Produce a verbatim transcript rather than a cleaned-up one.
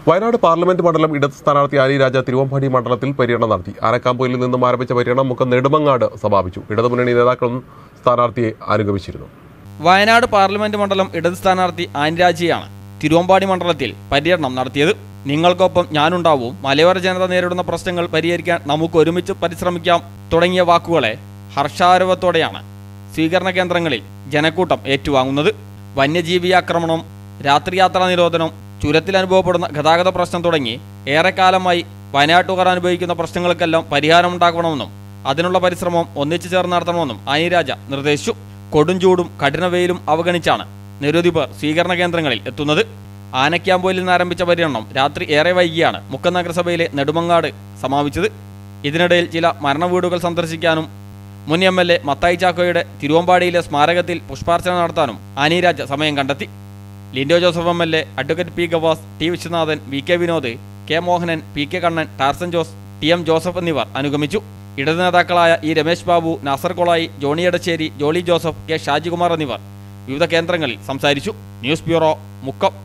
Wayanad parliament മണ്ഡലം ഇടത് സ്ഥാനാർത്ഥി ആനി രാജ തിരുവമ്പാടി മണ്ഡലത്തിൽ പര്യടനം നടത്തി. ആനക്കാമ്പൊയിലിൽ നിന്നും ആരംഭിച്ച പര്യടനം മുക്കം നെടുമങ്ങാട് സമാപിച്ചു. ഇടതുമുന്നണി നേതാക്കളും സ്ഥാനാർത്ഥിയെ അനുഗമിച്ചിരുന്നു. വയനാട് പാർലമെന്റ് മണ്ഡലം ഇടത് സ്ഥാനാർത്ഥി ആനി രാജയാണ് തിരുവമ്പാടി മണ്ഡലത്തിൽ പര്യടനം നടത്തിയത്. നിങ്ങൾക്കൊപ്പം ഞാനുണ്ടാവും, മലയോര ജനത നേരിടുന്ന പ്രശ്നങ്ങൾ പരിഹരിക്കാൻ നമുക്ക് ഒരുമിച്ച് പരിശ്രമിക്കാം തുടങ്ങിയ വാക്കുകളെ ഹർഷാരവത്തോടെയാണ് സ്വീകരണ കേന്ദ്രങ്ങളിൽ ജനക്കൂട്ടം ഏറ്റുവാങ്ങുന്നത്. വന്യജീവി ആക്രമണം, രാത്രിയാത്രാ നിരോധനം, ചുരത്തിൽ അനുഭവപ്പെടുന്ന ഗതാഗത പ്രശ്നം തുടങ്ങി ഏറെക്കാലമായി വയനാട്ടുകാർ അനുഭവിക്കുന്ന പ്രശ്നങ്ങൾക്കെല്ലാം പരിഹാരമുണ്ടാക്കണമെന്നും അതിനുള്ള പരിശ്രമം ഒന്നിച്ചു ചേർന്ന് നടത്തണമെന്നും ആനി രാജ നിർദ്ദേശിച്ചു. കൊടുംചൂടും കഠിനവെയിലും അവഗണിച്ചാണ് നിരവധി പേർ സ്വീകരണ കേന്ദ്രങ്ങളിൽ എത്തുന്നത്. ആനക്കാമ്പൊയിലിൽ നിന്ന് ആരംഭിച്ച പര്യടനം രാത്രി ഏറെ വൈകിയാണ് മുക്കം നഗരസഭയിലെ നെടുമങ്ങാട് സമാപിച്ചത്. ഇതിനിടയിൽ ചില മരണവീടുകൾ സന്ദർശിക്കാനും മുൻ എം എൽ എ മത്തായി ചാക്കോയുടെ തിരുവമ്പാടിയിലെ സ്മാരകത്തിൽ പുഷ്പാർച്ചന നടത്താനും ആനി രാജ സമയം കണ്ടെത്തി. Lindo Joseph M L A, advocate P Gavas, T Viswanathan, V K Vinod, K Mohanan, P K Kannan, Tarzan Jose, T M Joseph എന്നിവർ അനുഗമിച്ചു. ഇടത് നേതാക്കളായ ഇ രമേശ് ബാബു, നാസർ കൊളായി, ജോണി എടശ്ശേരി, ജോളി ജോസഫ്, കെ ഷാജികുമാർ എന്നിവർ വിവിധ കേന്ദ്രങ്ങളിൽ സംസാരിച്ചു. News bureau, Mukkam.